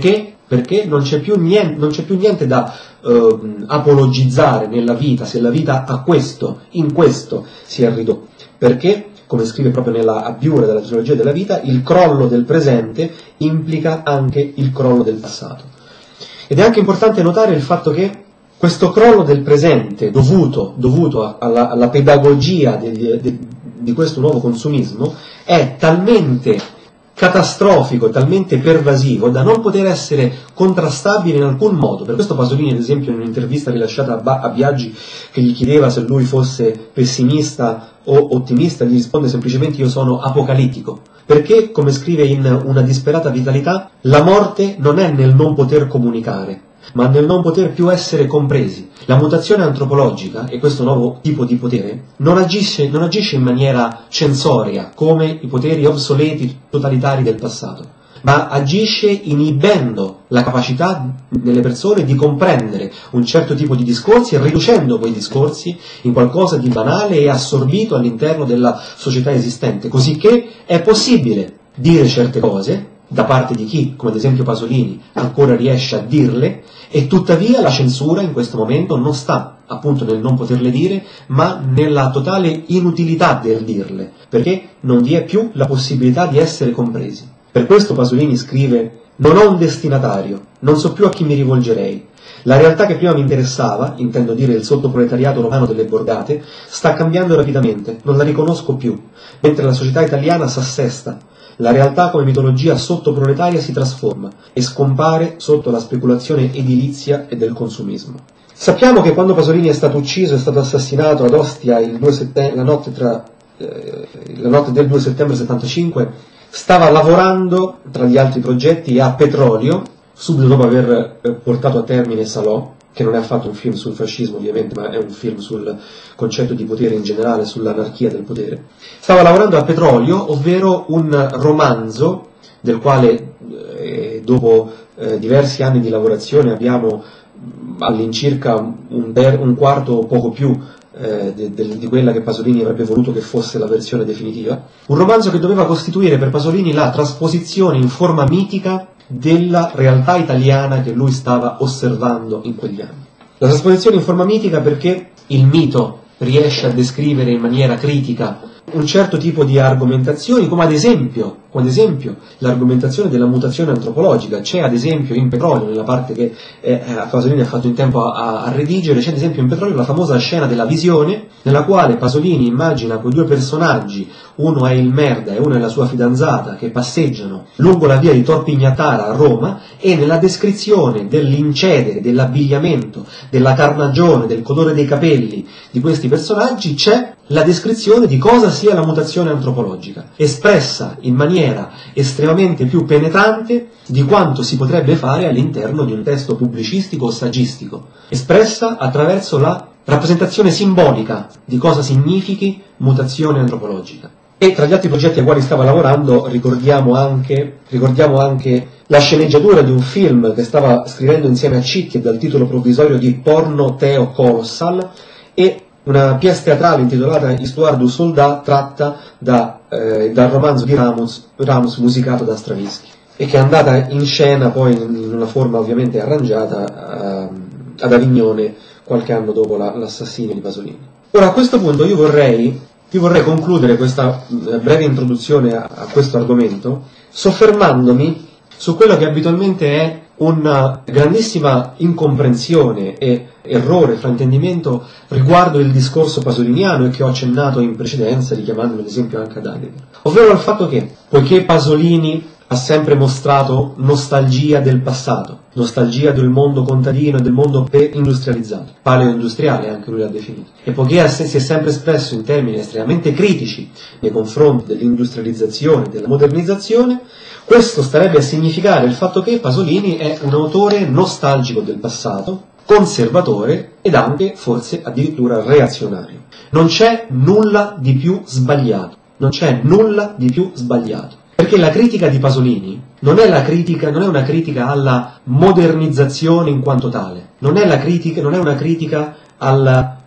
perché non c'è più niente, non c'è più niente da eh, apologizzare nella vita, se la vita a questo, in questo si è ridotta. Perché, come scrive proprio nella Abbiura della trilogia della vita, il crollo del presente implica anche il crollo del passato. Ed è anche importante notare il fatto che questo crollo del presente, dovuto, dovuto alla, alla pedagogia degli, de, di questo nuovo consumismo, è talmente catastrofico, talmente pervasivo da non poter essere contrastabile in alcun modo. Per questo Pasolini, ad esempio, in un'intervista rilasciata a, ba- a Biagi, che gli chiedeva se lui fosse pessimista o ottimista, gli risponde semplicemente: io sono apocalittico. Perché, come scrive in Una disperata vitalità, la morte non è nel non poter comunicare, ma nel non poter più essere compresi. La mutazione antropologica, e questo nuovo tipo di potere, non agisce, non agisce in maniera censoria, come i poteri obsoleti totalitari del passato, ma agisce inibendo la capacità delle persone di comprendere un certo tipo di discorsi e riducendo quei discorsi in qualcosa di banale e assorbito all'interno della società esistente, così che è possibile dire certe cose da parte di chi, come ad esempio Pasolini, ancora riesce a dirle, e tuttavia la censura in questo momento non sta appunto nel non poterle dire, ma nella totale inutilità del dirle, perché non vi è più la possibilità di essere compresi. Per questo Pasolini scrive: non ho un destinatario, non so più a chi mi rivolgerei. La realtà che prima mi interessava, intendo dire il sottoproletariato romano delle borgate, sta cambiando rapidamente, non la riconosco più, mentre la società italiana s'assesta. La realtà come mitologia sottoproletaria si trasforma e scompare sotto la speculazione edilizia e del consumismo. Sappiamo che quando Pasolini è stato ucciso, è stato assassinato ad Ostia il due settembre, la, notte tra, eh, la notte del due settembre settantacinque, stava lavorando, tra gli altri progetti, a Petrolio, subito dopo aver eh, portato a termine Salò, che non è affatto un film sul fascismo ovviamente, ma è un film sul concetto di potere in generale, sull'anarchia del potere. Stava lavorando a Petrolio, ovvero un romanzo del quale eh, dopo eh, diversi anni di lavorazione abbiamo all'incirca un, ter- un quarto o poco più eh, de- de- di quella che Pasolini avrebbe voluto che fosse la versione definitiva. Un romanzo che doveva costituire per Pasolini la trasposizione in forma mitica della realtà italiana che lui stava osservando in quegli anni. La trasposizione in forma mitica perché il mito riesce a descrivere in maniera critica un certo tipo di argomentazioni, come ad esempio, come ad esempio l'argomentazione della mutazione antropologica. C'è ad esempio in Petrolio, nella parte che eh, Pasolini ha fatto in tempo a, a redigere, c'è ad esempio in Petrolio la famosa scena della visione, nella quale Pasolini immagina quei due personaggi, uno è il merda e uno è la sua fidanzata, che passeggiano lungo la via di Tor Pignatara a Roma, e nella descrizione dell'incedere, dell'abbigliamento, della carnagione, del colore dei capelli di questi personaggi c'è la descrizione di cosa sia la mutazione antropologica, espressa in maniera estremamente più penetrante di quanto si potrebbe fare all'interno di un testo pubblicistico o saggistico, espressa attraverso la rappresentazione simbolica di cosa significhi mutazione antropologica. E tra gli altri progetti ai quali stava lavorando ricordiamo anche, ricordiamo anche la sceneggiatura di un film che stava scrivendo insieme a Cicchi dal titolo provvisorio di Porno Teo Colossal, e una pièce teatrale intitolata Histoire du Soldat, tratta da, eh, dal romanzo di Ramos, Ramos musicato da Stravinsky, e che è andata in scena poi in una forma ovviamente arrangiata eh, ad Avignone qualche anno dopo la, l'assassinio di Pasolini. Ora, a questo punto io vorrei, io vorrei concludere questa breve introduzione a, a questo argomento soffermandomi su quello che abitualmente è una grandissima incomprensione e errore, fraintendimento riguardo il discorso pasoliniano, e che ho accennato in precedenza richiamando ad esempio anche ad Heidegger, ovvero il fatto che, poiché Pasolini ha sempre mostrato nostalgia del passato, nostalgia del mondo contadino e del mondo pre-industrializzato, paleo-industriale anche lui l'ha definito, e poiché si è sempre espresso in termini estremamente critici nei confronti dell'industrializzazione e della modernizzazione, questo starebbe a significare il fatto che Pasolini è un autore nostalgico del passato, conservatore ed anche forse addirittura reazionario. Non c'è nulla di più sbagliato, non c'è nulla di più sbagliato, perché la critica di Pasolini non è la critica, non è una critica alla modernizzazione in quanto tale, non è la critica, non è una critica alla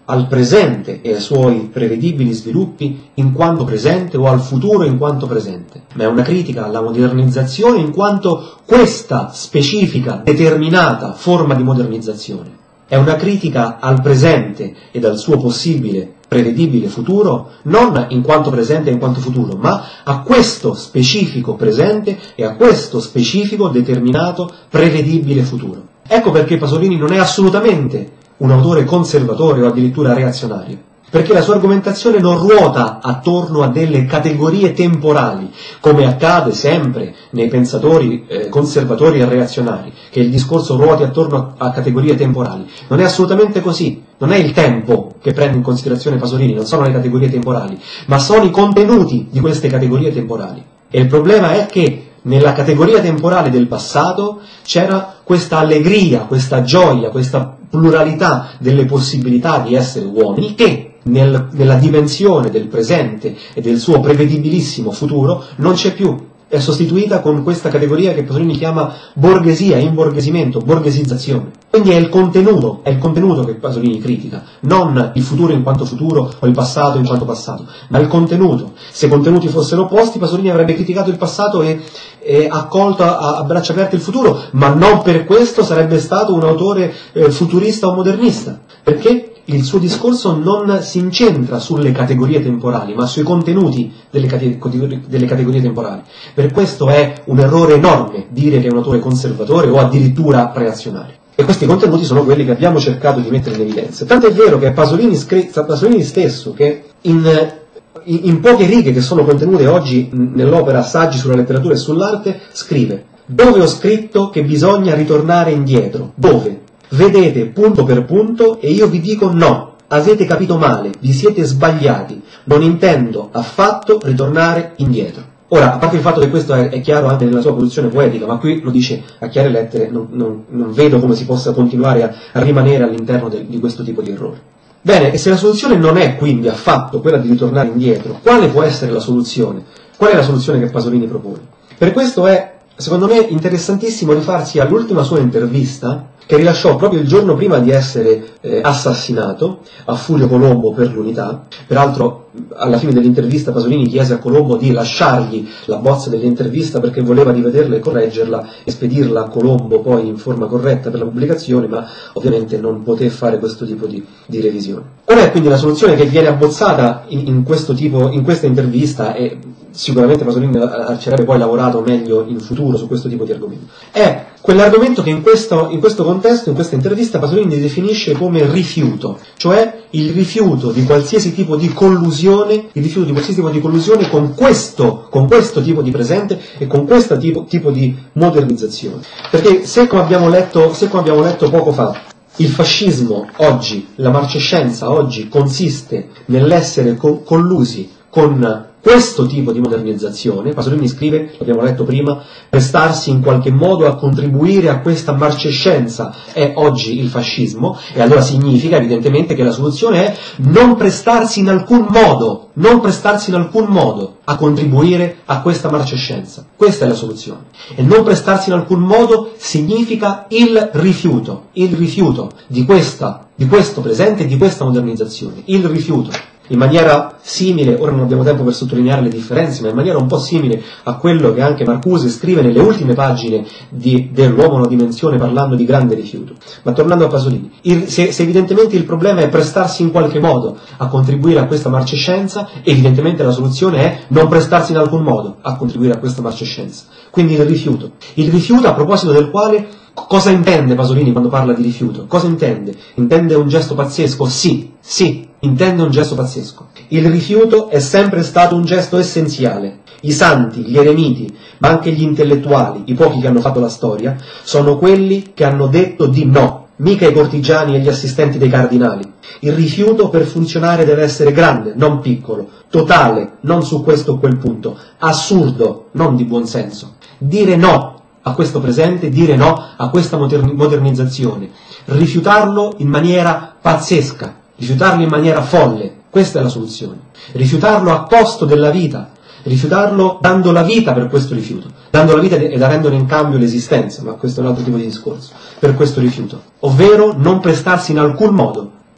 al presente e ai suoi prevedibili sviluppi in quanto presente o al futuro in quanto presente, ma è una critica alla modernizzazione in quanto questa specifica, determinata forma di modernizzazione. È una critica al presente ed al suo possibile, prevedibile futuro, non in quanto presente e in quanto futuro, ma a questo specifico presente e a questo specifico, determinato, prevedibile futuro. Ecco perché Pasolini non è assolutamente un autore conservatore o addirittura reazionario, perché la sua argomentazione non ruota attorno a delle categorie temporali, come accade sempre nei pensatori eh, conservatori e reazionari, che il discorso ruoti attorno a, a categorie temporali. Non è assolutamente così, non è il tempo che prende in considerazione Pasolini, non sono le categorie temporali, ma sono i contenuti di queste categorie temporali. E il problema è che nella categoria temporale del passato c'era questa allegria, questa gioia, questa pluralità delle possibilità di essere uomini che nel, nella dimensione del presente e del suo prevedibilissimo futuro non c'è più. È sostituita con questa categoria che Pasolini chiama borghesia, imborghesimento, borghesizzazione. Quindi è il contenuto, è il contenuto che Pasolini critica, non il futuro in quanto futuro o il passato in quanto passato, ma il contenuto. Se i contenuti fossero opposti, Pasolini avrebbe criticato il passato e, e accolto a, a braccia aperte il futuro, ma non per questo sarebbe stato un autore eh, futurista o modernista. Perché? Il suo discorso non si incentra sulle categorie temporali, ma sui contenuti delle categorie, delle categorie temporali. Per questo è un errore enorme dire che è un autore conservatore o addirittura reazionario. E questi contenuti sono quelli che abbiamo cercato di mettere in evidenza. Tanto è vero che è Pasolini, Pasolini stesso, che in, in poche righe che sono contenute oggi nell'opera Saggi sulla letteratura e sull'arte, scrive: dove ho scritto che bisogna ritornare indietro? Dove? Vedete punto per punto e io vi dico no, avete capito male, vi siete sbagliati, non intendo affatto ritornare indietro. Ora, a parte il fatto che questo è, è chiaro anche nella sua produzione poetica, ma qui lo dice a chiare lettere, non, non, non vedo come si possa continuare a, a rimanere all'interno de, di questo tipo di errore. Bene, e se la soluzione non è quindi affatto quella di ritornare indietro, quale può essere la soluzione? Qual è la soluzione che Pasolini propone? Per questo è, secondo me, interessantissimo rifarsi all'ultima sua intervista, che rilasciò proprio il giorno prima di essere eh, assassinato a Furio Colombo per l'Unità. Peraltro, alla fine dell'intervista Pasolini chiese a Colombo di lasciargli la bozza dell'intervista perché voleva rivederla e correggerla e spedirla a Colombo poi in forma corretta per la pubblicazione, ma ovviamente non poté fare questo tipo di, di revisione. Qual è quindi la soluzione che viene abbozzata in, in questo tipo, in questa intervista, e sicuramente Pasolini ci avrebbe poi lavorato meglio in futuro su questo tipo di argomento? È quell'argomento che in questo, in questo contesto, in questa intervista, Pasolini definisce come rifiuto, cioè il rifiuto di qualsiasi tipo di collusione, il rifiuto di qualsiasi tipo di collusione con questo, con questo tipo di presente e con questo tipo, tipo di modernizzazione. Perché se, come abbiamo letto, se come abbiamo letto poco fa, il fascismo oggi, la marcescenza oggi consiste nell'essere co- collusi con questo tipo di modernizzazione, Pasolini scrive, l'abbiamo letto prima, prestarsi in qualche modo a contribuire a questa marcescenza è oggi il fascismo, e allora significa evidentemente che la soluzione è non prestarsi in alcun modo, non prestarsi in alcun modo a contribuire a questa marcescenza. Questa è la soluzione. E non prestarsi in alcun modo significa il rifiuto, il rifiuto di questa, di questo presente e di questa modernizzazione, il rifiuto. In maniera simile, ora non abbiamo tempo per sottolineare le differenze, ma in maniera un po' simile a quello che anche Marcuse scrive nelle ultime pagine di, dell'Uomo una dimensione, parlando di grande rifiuto. Ma tornando a Pasolini, il, se, se evidentemente il problema è prestarsi in qualche modo a contribuire a questa marcescenza, evidentemente la soluzione è non prestarsi in alcun modo a contribuire a questa marcescenza. Quindi il rifiuto. Il rifiuto a proposito del quale cosa intende Pasolini quando parla di rifiuto? Cosa intende? Intende un gesto pazzesco? Sì, sì, intende un gesto pazzesco. Il rifiuto è sempre stato un gesto essenziale. I santi, gli eremiti, ma anche gli intellettuali, i pochi che hanno fatto la storia, sono quelli che hanno detto di no, mica i cortigiani e gli assistenti dei cardinali. Il rifiuto per funzionare deve essere grande, non piccolo, totale, non su questo o quel punto, assurdo, non di buon senso. Dire no a questo presente, dire no a questa modernizzazione, rifiutarlo in maniera pazzesca, rifiutarlo in maniera folle, questa è la soluzione. Rifiutarlo a costo della vita, rifiutarlo dando la vita per questo rifiuto, dando la vita e darendone in cambio l'esistenza, ma questo è un altro tipo di discorso, per questo rifiuto, ovvero non prestarsi in alcun modo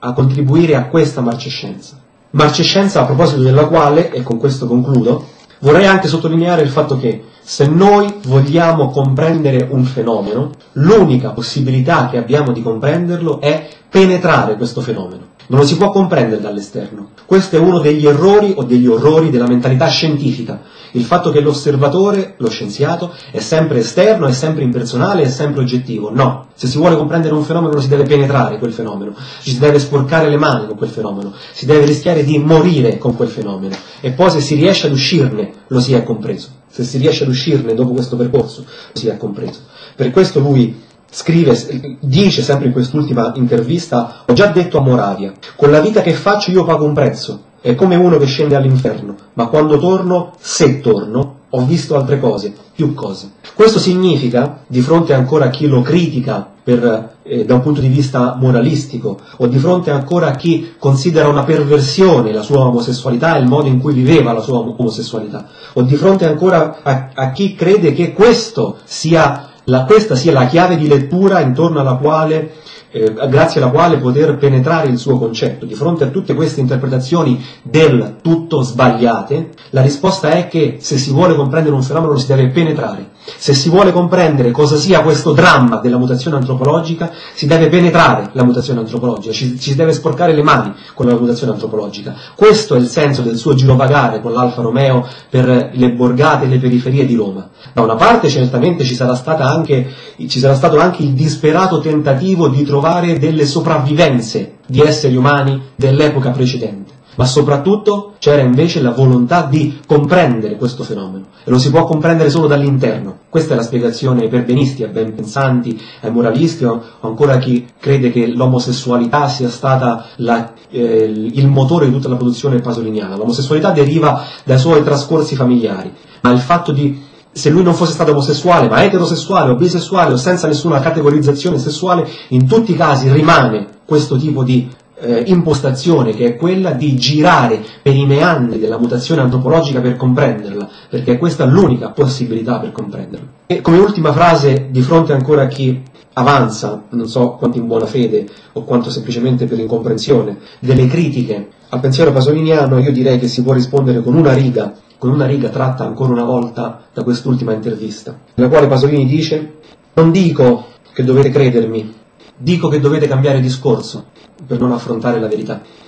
a contribuire a questa marcescenza. Marcescenza a proposito della quale, e con questo concludo, vorrei anche sottolineare il fatto che se noi vogliamo comprendere un fenomeno, l'unica possibilità che abbiamo di comprenderlo è penetrare questo fenomeno. Non lo si può comprendere dall'esterno. Questo è uno degli errori o degli orrori della mentalità scientifica. Il fatto che l'osservatore, lo scienziato, è sempre esterno, è sempre impersonale, è sempre oggettivo. No. Se si vuole comprendere un fenomeno lo si deve penetrare quel fenomeno, ci si deve sporcare le mani con quel fenomeno, si deve rischiare di morire con quel fenomeno. E poi se si riesce ad uscirne lo si è compreso. Se si riesce ad uscirne dopo questo percorso lo si è compreso. Per questo lui scrive, dice sempre in quest'ultima intervista: ho già detto a Moravia, con la vita che faccio io pago un prezzo, è come uno che scende all'inferno, ma quando torno, se torno, ho visto altre cose, più cose. Questo significa, di fronte ancora a chi lo critica per, eh, da un punto di vista moralistico, o di fronte ancora a chi considera una perversione la sua omosessualità e il modo in cui viveva la sua omosessualità, o di fronte ancora a, a chi crede che questo sia La, questa sia la chiave di lettura intorno alla quale, eh, grazie alla quale poter penetrare il suo concetto. Di fronte a tutte queste interpretazioni del tutto sbagliate, la risposta è che se si vuole comprendere un fenomeno lo si deve penetrare. Se si vuole comprendere cosa sia questo dramma della mutazione antropologica, si deve penetrare la mutazione antropologica, ci, ci si deve sporcare le mani con la mutazione antropologica. Questo è il senso del suo girovagare con l'Alfa Romeo per le borgate e le periferie di Roma. Da una parte certamente ci sarà stata anche, ci sarà stato anche il disperato tentativo di trovare delle sopravvivenze di esseri umani dell'epoca precedente, ma soprattutto c'era invece la volontà di comprendere questo fenomeno, e lo si può comprendere solo dall'interno. Questa è la spiegazione ai perbenisti, ai ben pensanti, ai moralisti, o ancora a chi crede che l'omosessualità sia stata la, eh, il motore di tutta la produzione pasoliniana. L'omosessualità deriva dai suoi trascorsi familiari, ma il fatto di, se lui non fosse stato omosessuale, ma eterosessuale o bisessuale o senza nessuna categorizzazione sessuale, in tutti i casi rimane questo tipo di eh, impostazione, che è quella di girare per i meandri della mutazione antropologica per comprenderla, perché questa è l'unica possibilità per comprenderla. E come ultima frase, di fronte ancora a chi avanza, non so quanto in buona fede o quanto semplicemente per incomprensione, delle critiche al pensiero pasoliniano, io direi che si può rispondere con una riga, con una riga tratta ancora una volta da quest'ultima intervista, nella quale Pasolini dice: non dico che dovete credermi, dico che dovete cambiare discorso per non affrontare la verità.